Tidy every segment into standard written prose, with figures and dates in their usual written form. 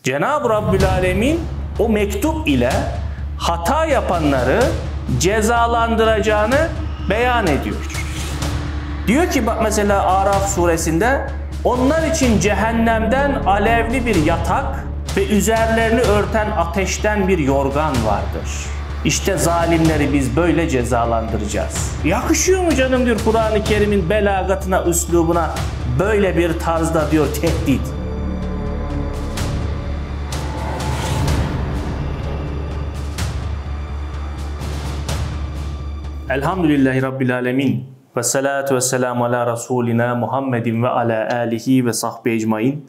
Cenab-ı Rabbül Alemin o mektup ile hata yapanları cezalandıracağını beyan ediyor. Diyor ki bak mesela Araf suresinde onlar için cehennemden alevli bir yatak ve üzerlerini örten ateşten bir yorgan vardır. İşte zalimleri biz böyle cezalandıracağız. Yakışıyor mu canım diyor Kur'an-ı Kerim'in belagatına, üslubuna böyle bir tarzda diyor tehdit. Elhamdülillahi Rabbil Alemin. Ve salatu ve selamu ala Resulina Muhammedin ve ala alihi ve sahbihi ecmain.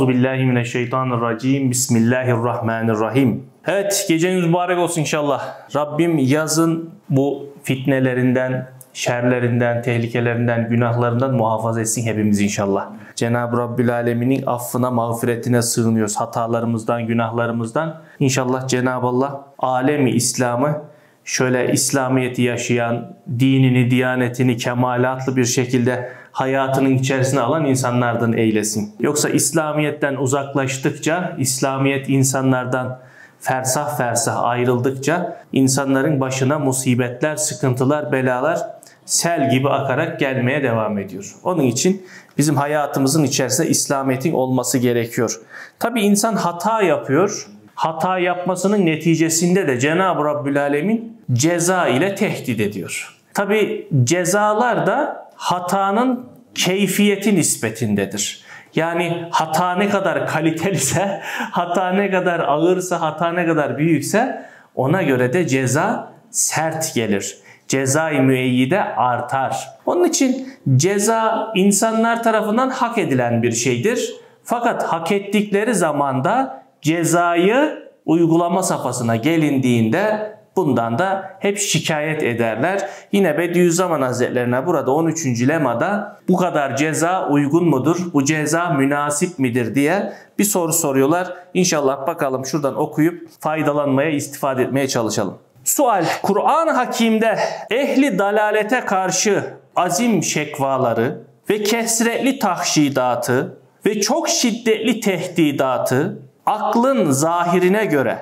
Euzubillahimineşşeytanirracim. Bismillahirrahmanirrahim. Evet, geceniz mübarek olsun inşallah. Rabbim yazın bu fitnelerinden, şerlerinden, tehlikelerinden, günahlarından muhafaza etsin hepimiz inşallah. Cenab-ı Rabbül Alemin'in affına, mağfiretine sığınıyoruz hatalarımızdan, günahlarımızdan. İnşallah Cenab-ı Allah alemi İslam'ı şöyle İslamiyet'i yaşayan, dinini, diyanetini kemalatlı bir şekilde hayatının içerisine alan insanlardan eylesin. Yoksa İslamiyet'ten uzaklaştıkça, İslamiyet insanlardan fersah fersah ayrıldıkça insanların başına musibetler, sıkıntılar, belalar sel gibi akarak gelmeye devam ediyor. Onun için bizim hayatımızın içerisinde İslamiyet'in olması gerekiyor. Tabii insan hata yapıyor. Hata yapmasının neticesinde de Cenab-ı Rabbül Alemin ceza ile tehdit ediyor. Tabi cezalar da hatanın keyfiyeti nispetindedir. Yani hata ne kadar kaliteliyse, hata ne kadar ağırsa, hata ne kadar büyükse ona göre de ceza sert gelir. Ceza-i müeyyide artar. Onun için ceza insanlar tarafından hak edilen bir şeydir. Fakat hak ettikleri zamanda cezayı uygulama safhasına gelindiğinde bundan da hep şikayet ederler. Yine Bediüzzaman Hazretlerine burada 13. lemada bu kadar ceza uygun mudur? Bu ceza münasip midir diye bir soru soruyorlar. İnşallah bakalım şuradan okuyup faydalanmaya, istifade etmeye çalışalım. Sual: Kur'an-ı Hakîm'de ehli dalalete karşı azim şekvaları ve kesretli tahşidatı ve çok şiddetli tehdidatı aklın zahirine göre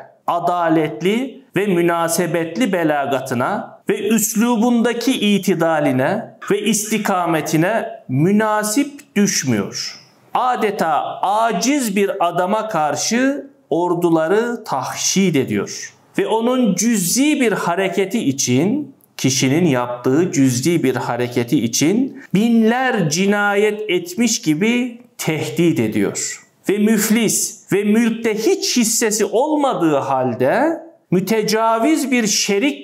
adaletli ve münasebetli belagatına ve üslubundaki itidaline ve istikametine münasip düşmüyor. Adeta aciz bir adama karşı orduları tahşid ediyor. Ve onun cüz'i bir hareketi için, kişinin yaptığı cüz'i bir hareketi için binler cinayet etmiş gibi tehdit ediyor. Ve müflis ve mülkte hiç hissesi olmadığı halde mütecaviz bir şerik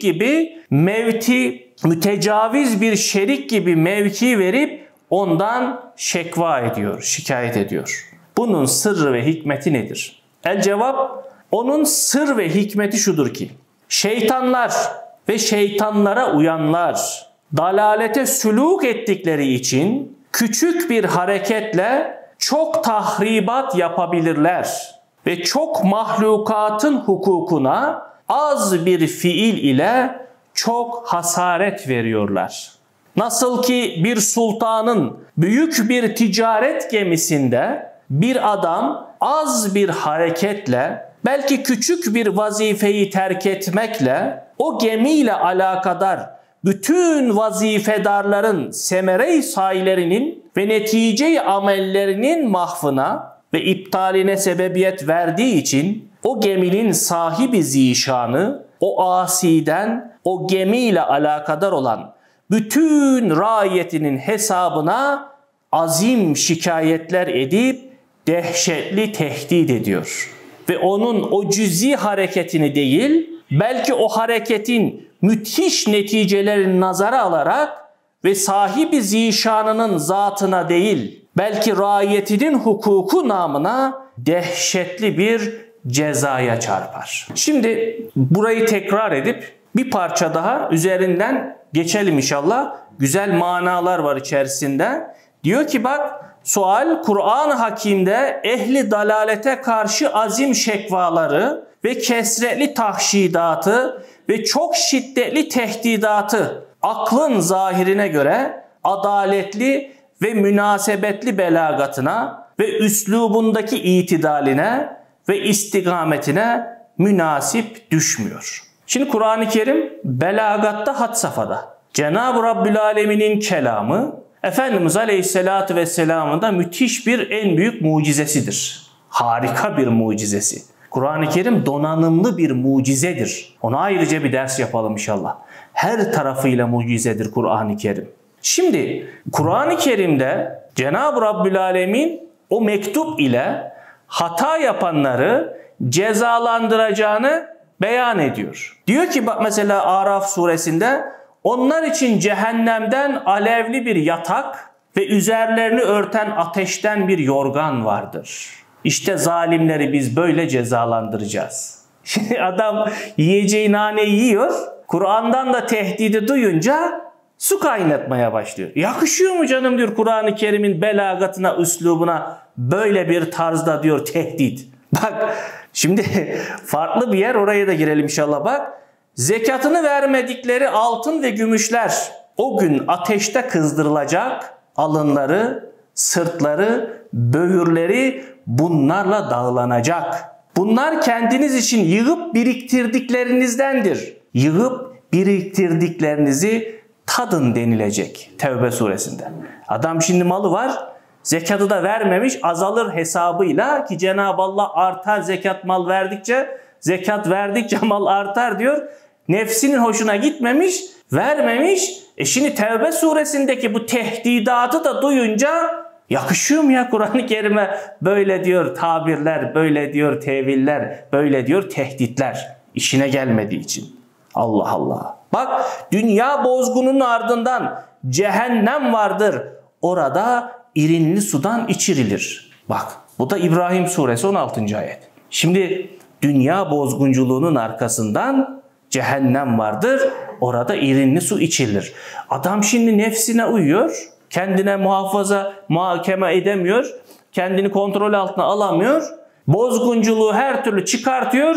gibi mevki verip ondan şekva ediyor, şikayet ediyor. Bunun sırrı ve hikmeti nedir? El cevap, onun sır ve hikmeti şudur ki, şeytanlar ve şeytanlara uyanlar dalalete sülûk ettikleri için küçük bir hareketle çok tahribat yapabilirler ve çok mahlukatın hukukuna az bir fiil ile çok hasaret veriyorlar. Nasıl ki bir sultanın büyük bir ticaret gemisinde bir adam az bir hareketle, belki küçük bir vazifeyi terk etmekle o gemiyle alakadar bütün vazifedarların semere-i sahilerinin ve netice-i amellerinin mahvına ve iptaline sebebiyet verdiği için o geminin sahibi zişanı o asiden o gemiyle alakadar olan bütün raiyetinin hesabına azim şikayetler edip dehşetli tehdit ediyor. Ve onun o cüz'i hareketini değil, belki o hareketin müthiş neticelerini nazara alarak ve sahibi zişanının zatına değil, belki raiyetinin hukuku namına dehşetli bir cezaya çarpar. Şimdi burayı tekrar edip bir parça daha üzerinden geçelim inşallah. Güzel manalar var içerisinde. Diyor ki bak, sual: Kur'an-ı Hakîm'de ehli dalalete karşı azim şekvaları ve kesretli tahşidatı ve çok şiddetli tehdidatı aklın zahirine göre adaletli ve münasebetli belagatına ve üslubundaki itidaline ve istikametine münasip düşmüyor. Şimdi Kur'an-ı Kerim belagatta had safhada. Cenab-ı Rabbül Alemin'in kelamı Efendimiz Aleyhisselatü Vesselam'ın da müthiş bir en büyük mucizesidir. Harika bir mucizesi. Kur'an-ı Kerim donanımlı bir mucizedir. Ona ayrıca bir ders yapalım inşallah. Her tarafıyla mucizedir Kur'an-ı Kerim. Şimdi Kur'an-ı Kerim'de Cenab-ı Rabbül Alemin o mektup ile hata yapanları cezalandıracağını beyan ediyor. Diyor ki bak mesela Araf suresinde onlar için cehennemden alevli bir yatak ve üzerlerini örten ateşten bir yorgan vardır. İşte zalimleri biz böyle cezalandıracağız. Şimdi adam yiyeceği naneyi yiyor. Kur'an'dan da tehdidi duyunca su kaynatmaya başlıyor. Yakışıyor mu canım diyor Kur'an-ı Kerim'in belagatına, üslubuna böyle bir tarzda diyor tehdit. Bak şimdi farklı bir yer, oraya da girelim inşallah bak. Zekatını vermedikleri altın ve gümüşler o gün ateşte kızdırılacak, alınları, sırtları, böğürleri bunlarla dağlanacak. Bunlar kendiniz için yığıp biriktirdiklerinizdendir. Yığıp biriktirdiklerinizi tadın denilecek Tevbe suresinde. Adam şimdi malı var, zekatı da vermemiş, azalır hesabıyla ki Cenab-ı Allah artar zekat mal verdikçe, zekat verdikçe mal artar diyor. Nefsinin hoşuna gitmemiş, vermemiş. Şimdi Tevbe suresindeki bu tehdidatı da duyunca yakışıyor mu ya Kur'an-ı Kerim'e böyle diyor tabirler, böyle diyor teviller, böyle diyor tehditler işine gelmediği için. Allah Allah. Bak dünya bozgununun ardından cehennem vardır. Orada irinli sudan içirilir. Bak bu da İbrahim suresi 16. ayet. Şimdi dünya bozgunculuğunun arkasından cehennem vardır. Orada irinli su içilir. Adam şimdi nefsine uyuyor. Kendine muhakeme edemiyor. Kendini kontrol altına alamıyor. Bozgunculuğu her türlü çıkartıyor.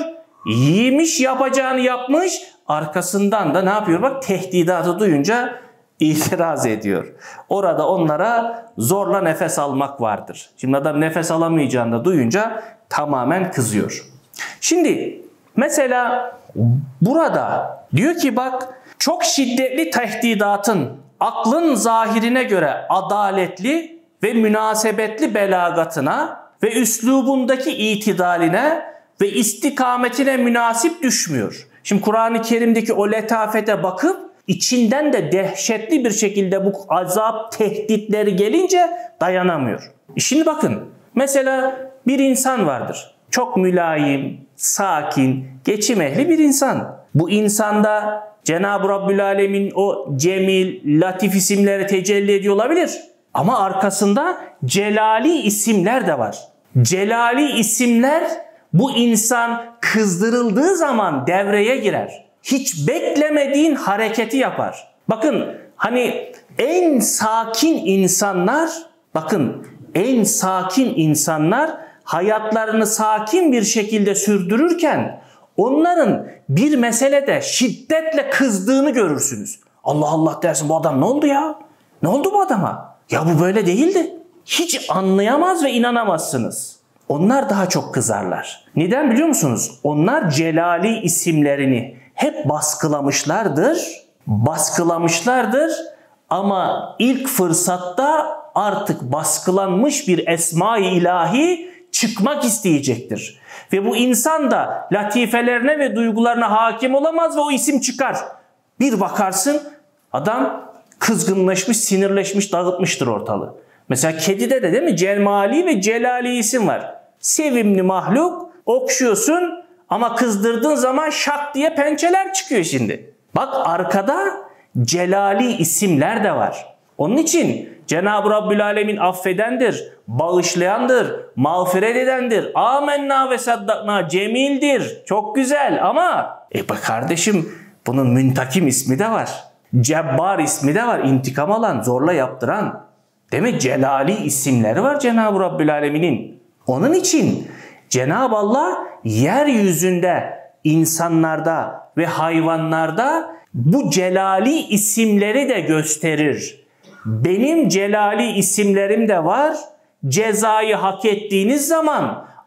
Yemiş, yapacağını yapmış. Arkasından da ne yapıyor? Bak tehdidatı duyunca itiraz ediyor. Orada onlara zorla nefes almak vardır. Şimdi adam nefes alamayacağını da duyunca tamamen kızıyor. Şimdi mesela burada diyor ki bak çok şiddetli tehdidatın aklın zahirine göre adaletli ve münasebetli belagatına ve üslubundaki itidaline ve istikametine münasip düşmüyor. Şimdi Kur'an-ı Kerim'deki o letafete bakıp içinden de dehşetli bir şekilde bu azap tehditleri gelince dayanamıyor. Şimdi bakın mesela bir insan vardır. Çok mülayim, sakin, geçim ehli bir insan. Bu insanda Cenab-ı Rabbül Alemin o cemil, latif isimleri tecelli ediyor olabilir. Ama arkasında celali isimler de var. Celali isimler bu insan kızdırıldığı zaman devreye girer. Hiç beklemediğin hareketi yapar. Bakın hani en sakin insanlar hayatlarını sakin bir şekilde sürdürürken onların bir meselede şiddetle kızdığını görürsünüz. Allah Allah dersin, bu adam ne oldu ya? Ne oldu bu adama? Ya bu böyle değildi. Hiç anlayamaz ve inanamazsınız. Onlar daha çok kızarlar. Neden biliyor musunuz? Onlar celali isimlerini hep baskılamışlardır ama ilk fırsatta artık baskılanmış bir esma-i ilahi çıkmak isteyecektir. Ve bu insan da latifelerine ve duygularına hakim olamaz ve o isim çıkar. Bir bakarsın adam kızgınlaşmış, sinirleşmiş, dağıtmıştır ortalığı. Mesela kedide de değil mi? Cemali ve celali isim var. Sevimli mahluk, okşuyorsun ama kızdırdığın zaman şak diye pençeler çıkıyor şimdi. Bak arkada celali isimler de var. Onun için Cenab-ı Rabbül Alemin affedendir, bağışlayandır, mağfiret edendir. Amenna ve saddakna, cemildir. Çok güzel ama bak kardeşim bunun müntakim ismi de var. Cebbar ismi de var. İntikam alan, zorla yaptıran. Demek celali isimleri var Cenab-ı Rabbül Alemin'in. Onun için Cenab-ı Allah yeryüzünde, insanlarda ve hayvanlarda bu celali isimleri de gösterir. Benim celali isimlerim de var. Cezayı hak ettiğiniz zaman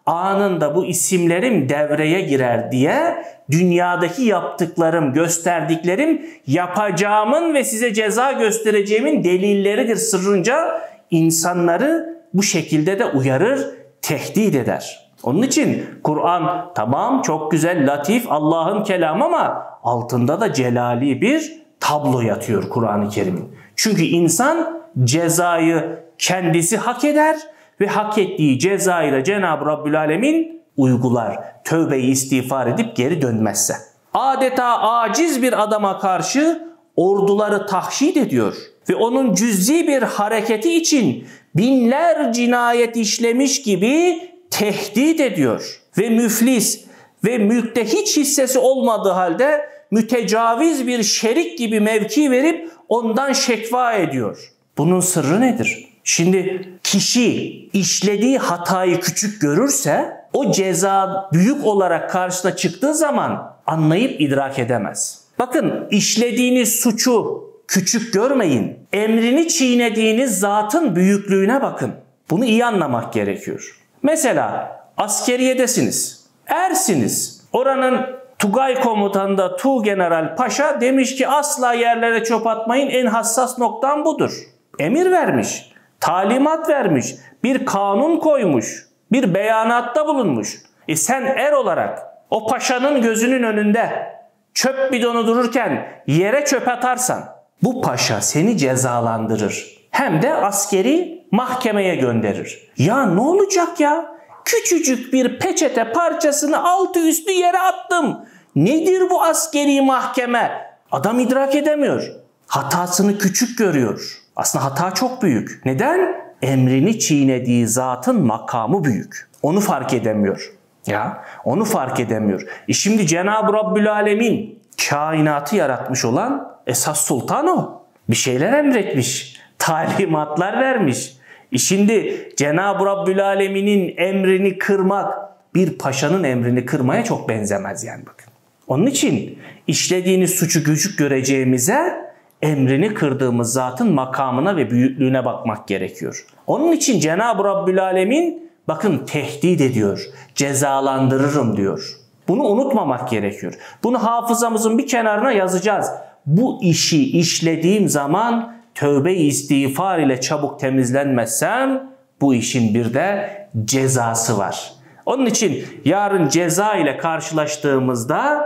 anında bu isimlerim devreye girer diye dünyadaki yaptıklarım, gösterdiklerim yapacağımın ve size ceza göstereceğimin delilleridir sırrınca insanları bu şekilde de uyarır, tehdit eder. Onun için Kur'an tamam çok güzel, latif, Allah'ın kelamı ama altında da celali bir tablo yatıyor Kur'an-ı Kerim'in. Çünkü insan cezayı kendisi hak eder ve hak ettiği cezayı da Cenab-ı Rabbül Alemin uygular. Tövbe-i istiğfar edip geri dönmezse. Adeta aciz bir adama karşı orduları tahşid ediyor ve onun cüz'i bir hareketi için binler cinayet işlemiş gibi tehdit ediyor. Ve müflis ve mülkte hiç hissesi olmadığı halde mütecaviz bir şerik gibi mevki verip ondan şekva ediyor. Bunun sırrı nedir? Şimdi kişi işlediği hatayı küçük görürse o ceza büyük olarak karşısına çıktığı zaman anlayıp idrak edemez. Bakın işlediğiniz suçu küçük görmeyin. Emrini çiğnediğiniz zatın büyüklüğüne bakın. Bunu iyi anlamak gerekiyor. Mesela askeriyedesiniz. Ersiniz. Oranın Tugay komutanı da Tuğgeneral Paşa demiş ki asla yerlere çöp atmayın, en hassas noktam budur. Emir vermiş, talimat vermiş, bir kanun koymuş, bir beyanatta bulunmuş. Sen er olarak o paşanın gözünün önünde çöp bidonu dururken yere çöp atarsan bu paşa seni cezalandırır. Hem de askeri mahkemeye gönderir. Ya ne olacak ya? Küçücük bir peçete parçasını altı üstü yere attım. Nedir bu askeri mahkeme? Adam idrak edemiyor. Hatasını küçük görüyor. Aslında hata çok büyük. Neden? Emrini çiğnediği zatın makamı büyük. Onu fark edemiyor. Ya onu fark edemiyor. Şimdi Cenab-ı Rabbül Alemin kainatı yaratmış olan esas sultan o. Bir şeyler emretmiş. Talimatlar vermiş. Şimdi Cenab-ı Rabbül Alemin'in emrini kırmak bir paşanın emrini kırmaya çok benzemez yani bakın. Onun için işlediğiniz suçu küçük göreceğimize emrini kırdığımız zatın makamına ve büyüklüğüne bakmak gerekiyor. Onun için Cenab-ı Rabbül Alemin bakın tehdit ediyor, cezalandırırım diyor. Bunu unutmamak gerekiyor. Bunu hafızamızın bir kenarına yazacağız. Bu işi işlediğim zaman tövbe-i istiğfar ile çabuk temizlenmezsem bu işin bir de cezası var. Onun için yarın ceza ile karşılaştığımızda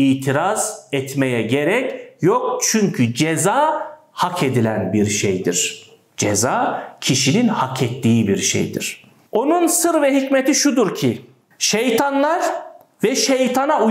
itiraz etmeye gerek yok. Çünkü ceza hak edilen bir şeydir. Ceza kişinin hak ettiği bir şeydir. Onun sır ve hikmeti şudur ki şeytanlar ve şeytana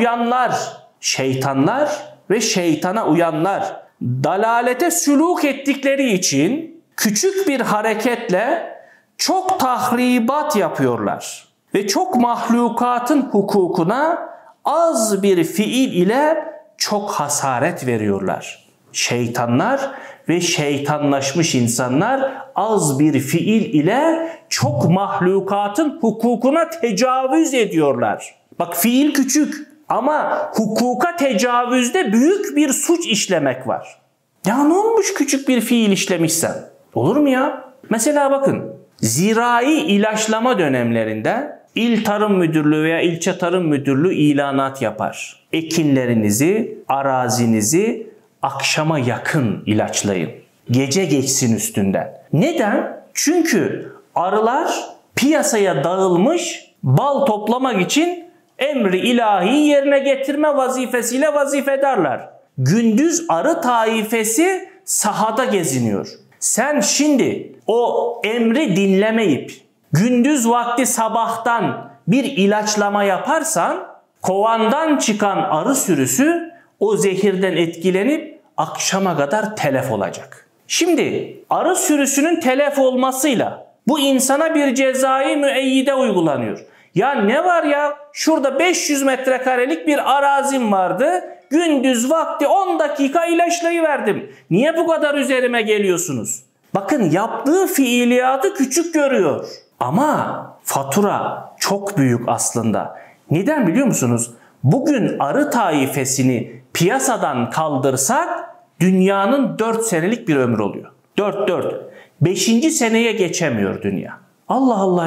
uyanlar dalalete sülûk ettikleri için küçük bir hareketle çok tahribat yapıyorlar. Ve çok mahlukatın hukukuna az bir fiil ile çok hasaret veriyorlar. Şeytanlar ve şeytanlaşmış insanlar az bir fiil ile çok mahlukatın hukukuna tecavüz ediyorlar. Bak fiil küçük ama hukuka tecavüzde büyük bir suç işlemek var. Ya ne olmuş küçük bir fiil işlemişsen? Olur mu ya? Mesela bakın zirai ilaçlama dönemlerinde İl Tarım Müdürlüğü veya ilçe Tarım Müdürlüğü ilanat yapar. Ekinlerinizi, arazinizi akşama yakın ilaçlayın. Gece geçsin üstünden. Neden? Çünkü arılar piyasaya dağılmış bal toplamak için emri ilahiyi yerine getirme vazifesiyle vazifedarlar. Gündüz arı taifesi sahada geziniyor. Sen şimdi o emri dinlemeyip gündüz vakti sabahtan bir ilaçlama yaparsan kovandan çıkan arı sürüsü o zehirden etkilenip akşama kadar telef olacak. Şimdi arı sürüsünün telef olmasıyla bu insana bir cezai müeyyide uygulanıyor. Ya ne var ya şurada 500 metrekarelik bir arazim vardı. Gündüz vakti 10 dakika ilaçlayıverdim. Niye bu kadar üzerime geliyorsunuz? Bakın yaptığı fiiliyatı küçük görüyor. Ama fatura çok büyük aslında. Neden biliyor musunuz? Bugün arı taifesini piyasadan kaldırsak dünyanın 4 senelik bir ömrü oluyor. 4. 5. seneye geçemiyor dünya. Allah Allah ya.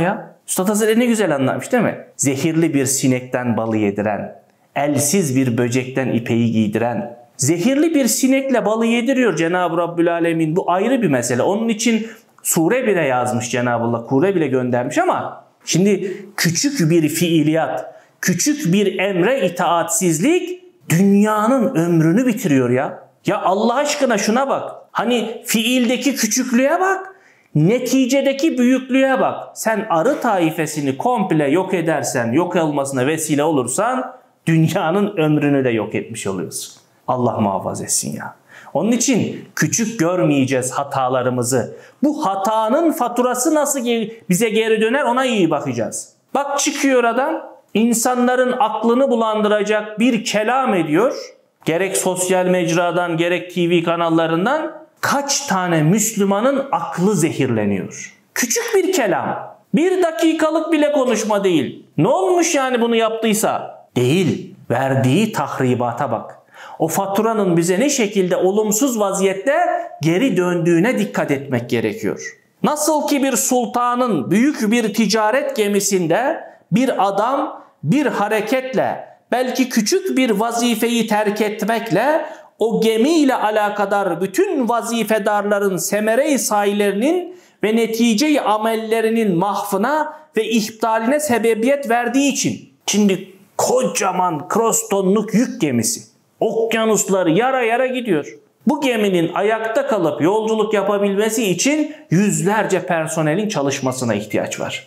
Üstad Hazretleri ne güzel anlatmış değil mi? Zehirli bir sinekten balı yediren, elsiz bir böcekten ipeyi giydiren. Zehirli bir sinekle balı yediriyor Cenab-ı Rabbül Alemin. Bu ayrı bir mesele. Onun için sure bile yazmış Cenab-ı Allah. Kure bile göndermiş ama şimdi küçük bir fiiliyat, küçük bir emre itaatsizlik dünyanın ömrünü bitiriyor ya. Ya Allah aşkına şuna bak. Hani fiildeki küçüklüğe bak. Neticedeki büyüklüğe bak. Sen arı taifesini komple yok edersen, yok olmasına vesile olursan dünyanın ömrünü de yok etmiş oluyorsun. Allah muhafaza etsin ya. Onun için küçük görmeyeceğiz hatalarımızı. Bu hatanın faturası nasıl bize geri döner ona iyi bakacağız. Bak çıkıyor adam, insanların aklını bulandıracak bir kelam ediyor. Gerek sosyal mecradan gerek TV kanallarından kaç tane Müslümanın aklı zehirleniyor. Küçük bir kelam. 1 dakikalık bile konuşma değil. Ne olmuş yani bunu yaptıysa? Değil. Verdiği tahribata bak. O faturanın bize ne şekilde olumsuz vaziyette geri döndüğüne dikkat etmek gerekiyor. Nasıl ki bir sultanın büyük bir ticaret gemisinde bir adam bir hareketle belki küçük bir vazifeyi terk etmekle o gemiyle alakadar bütün vazifedarların semere-i sahilerinin ve netice-i amellerinin mahvına ve ihtaline sebebiyet verdiği için. Şimdi kocaman krostonluk yük gemisi. Okyanusları yara yara gidiyor. Bu geminin ayakta kalıp yolculuk yapabilmesi için yüzlerce personelin çalışmasına ihtiyaç var.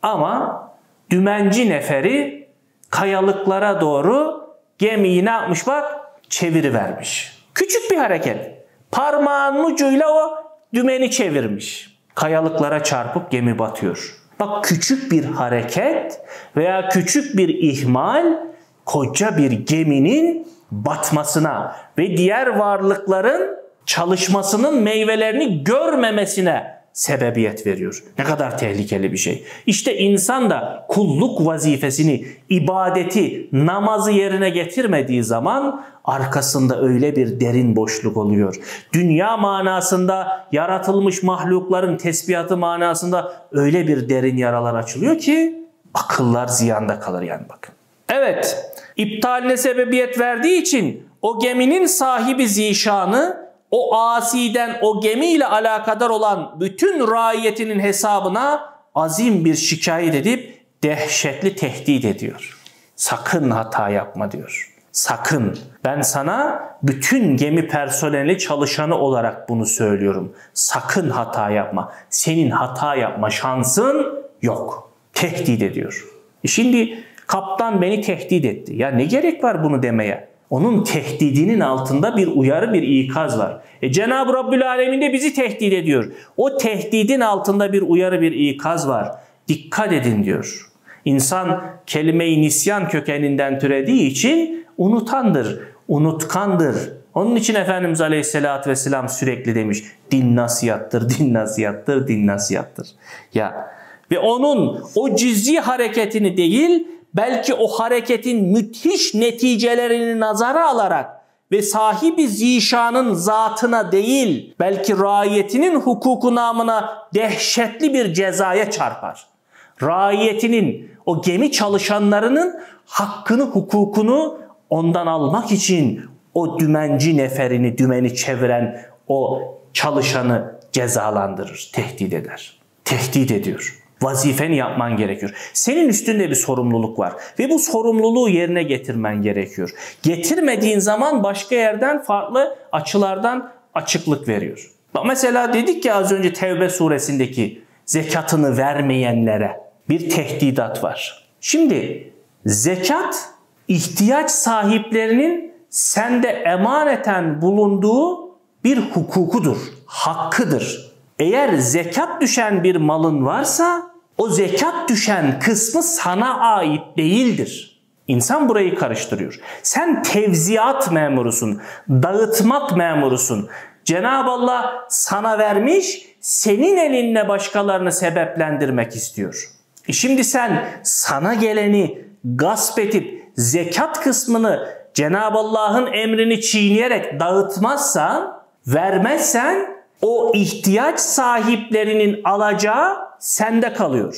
Ama dümenci neferi kayalıklara doğru gemiyi ne yapmış bak? Çevirivermiş. Küçük bir hareket. Parmağın ucuyla o dümeni çevirmiş. Kayalıklara çarpıp gemi batıyor. Bak küçük bir hareket veya küçük bir ihmal koca bir geminin batmasına ve diğer varlıkların çalışmasının meyvelerini görmemesine sebebiyet veriyor. Ne kadar tehlikeli bir şey. İşte insan da kulluk vazifesini, ibadeti, namazı yerine getirmediği zaman arkasında öyle bir derin boşluk oluyor. Dünya manasında yaratılmış mahlukların tesbihatı manasında öyle bir derin yaralar açılıyor ki akıllar ziyanda kalır yani bakın. Evet, iptaline sebebiyet verdiği için o geminin sahibi zişanı o asiden o gemiyle alakadar olan bütün raiyetinin hesabına azim bir şikayet edip dehşetli tehdit ediyor. Sakın hata yapma diyor. Sakın. Ben sana bütün gemi personeli çalışanı olarak bunu söylüyorum. Sakın hata yapma. Senin hata yapma şansın yok. Tehdit ediyor. Şimdi kaptan beni tehdit etti. Ya ne gerek var bunu demeye? Onun tehdidinin altında bir uyarı, bir ikaz var. Cenab-ı Rabbül Alemin de bizi tehdit ediyor. O tehdidin altında bir uyarı, bir ikaz var. Dikkat edin diyor. İnsan kelime-i nisyan kökeninden türediği için unutandır, unutkandır. Onun için Efendimiz Aleyhisselatü Vesselam sürekli demiş, din nasihattır, din nasihattır, din nasihattır. Ya ve onun o cüz'i hareketini değil, belki o hareketin müthiş neticelerini nazara alarak ve sahibi zişanın zatına değil, belki raiyetinin hukuku namına dehşetli bir cezaya çarpar. Raiyetinin, o gemi çalışanlarının hakkını, hukukunu ondan almak için o dümenci neferini, dümeni çeviren o çalışanı cezalandırır, tehdit eder. Tehdit ediyor. Vazifeni yapman gerekiyor. Senin üstünde bir sorumluluk var ve bu sorumluluğu yerine getirmen gerekiyor. Getirmediğin zaman başka yerden farklı açılardan açıklık veriyor. Bak mesela dedik ki az önce Tevbe suresindeki zekatını vermeyenlere bir tehdidat var. Şimdi zekat ihtiyaç sahiplerinin sende emaneten bulunduğu bir hukukudur, hakkıdır. Eğer zekat düşen bir malın varsa o zekat düşen kısmı sana ait değildir. İnsan burayı karıştırıyor. Sen tevziyat memurusun, dağıtmak memurusun. Cenab-ı Allah sana vermiş, senin elinle başkalarını sebeplendirmek istiyor. Şimdi sen sana geleni gasp edip zekat kısmını Cenab-ı Allah'ın emrini çiğneyerek dağıtmazsan, vermezsen o ihtiyaç sahiplerinin alacağı sende kalıyor.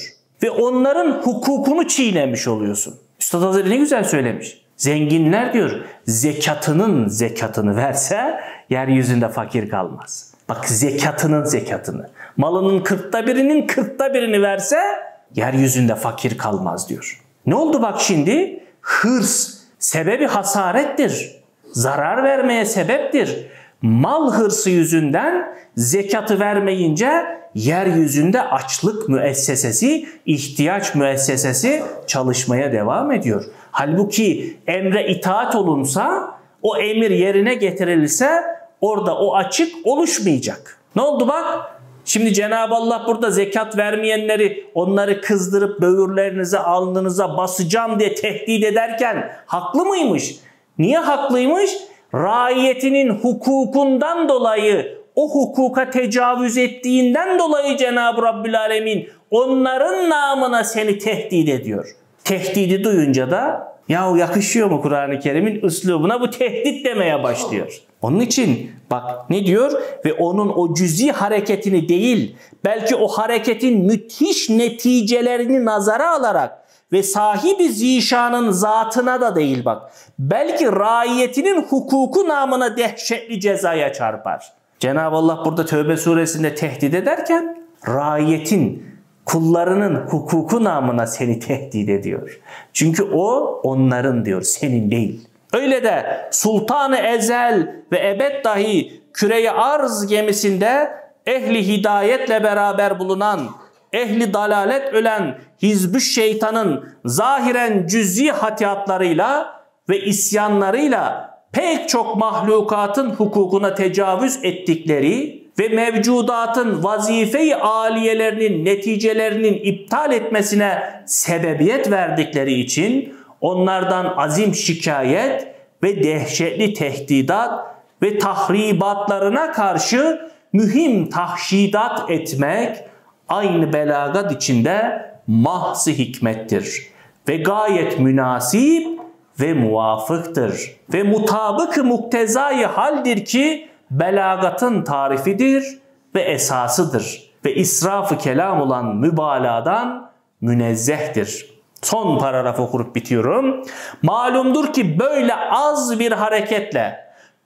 ve onların hukukunu çiğnemiş oluyorsun. Üstad Hazretleri ne güzel söylemiş. Zenginler diyor zekatının zekatını verse yeryüzünde fakir kalmaz. Bak zekatının zekatını. Malının 1/40'ının 1/40'ını verse yeryüzünde fakir kalmaz diyor. Ne oldu bak şimdi? Hırs sebebi hasarettir. Zarar vermeye sebeptir. Mal hırsı yüzünden zekatı vermeyince yeryüzünde açlık müessesesi, ihtiyaç müessesesi çalışmaya devam ediyor. Halbuki emre itaat olunsa, o emir yerine getirilse orada o açık oluşmayacak. Ne oldu bak? Şimdi Cenab-ı Allah burada zekat vermeyenleri, onları kızdırıp böğürlerinize, alnınıza basacağım diye tehdit ederken haklı mıymış? Niye haklıymış? Raiyetinin hukukundan dolayı, o hukuka tecavüz ettiğinden dolayı Cenab-ı Rabbül Alemin onların namına seni tehdit ediyor. Tehdidi duyunca da yahu yakışıyor mu Kur'an-ı Kerim'in üslubuna, bu tehdit demeye başlıyor. Onun için bak ne diyor? Ve onun o cüzi hareketini değil, belki o hareketin müthiş neticelerini nazara alarak ve sahibi zişanın zatına da değil bak, belki raiyetinin hukuku namına dehşetli cezaya çarpar. Cenab-ı Allah burada Tevbe suresinde tehdit ederken raiyetin, kullarının hukuku namına seni tehdit ediyor. Çünkü o onların diyor, senin değil. Öyle de Sultan-ı Ezel ve ebed dahi küre-i arz gemisinde ehli hidayetle beraber bulunan, ehli dalalet ölen hizb-ü şeytanın zahiren cüz'i hatiyatlarıyla ve isyanlarıyla pek çok mahlukatın hukukuna tecavüz ettikleri ve mevcudatın vazife-i aliyelerinin neticelerinin iptal etmesine sebebiyet verdikleri için onlardan azim şikayet ve dehşetli tehdidat ve tahribatlarına karşı mühim tahşidat etmek aynı belagat içinde mahz-ı hikmettir ve gayet münasip ve muvafıktır ve mutabık-ı muktezai haldir ki belagatın tarifidir ve esasıdır ve israf-ı kelam olan mübalağadan münezzehtir. Son paragrafı okurup bitiyorum. Malumdur ki böyle az bir hareketle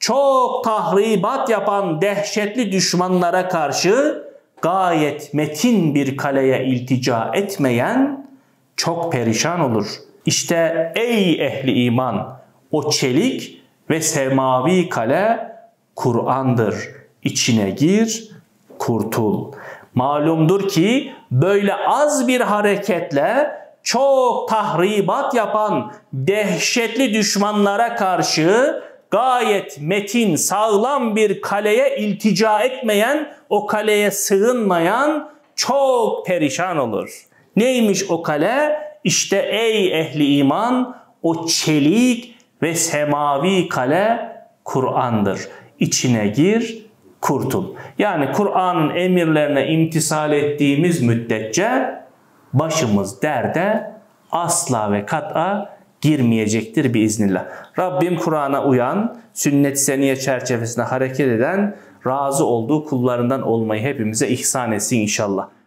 çok tahribat yapan dehşetli düşmanlara karşı gayet metin bir kaleye iltica etmeyen çok perişan olur. İşte ey ehli iman, o çelik ve semavi kale Kur'an'dır. İçine gir, kurtul. Malumdur ki böyle az bir hareketle çok tahribat yapan dehşetli düşmanlara karşı gayet metin, sağlam bir kaleye iltica etmeyen, o kaleye sığınmayan çok perişan olur. Neymiş o kale? İşte ey ehli iman, o çelik ve semavi kale Kur'an'dır. İçine gir, kurtul. Yani Kur'an'ın emirlerine imtisal ettiğimiz müddetçe başımız derde asla ve kat'a girmeyecektir biiznillah. Rabbim Kur'an'a uyan, sünnet-i seniyye çerçevesinde hareket eden, razı olduğu kullarından olmayı hepimize ihsan etsin inşallah.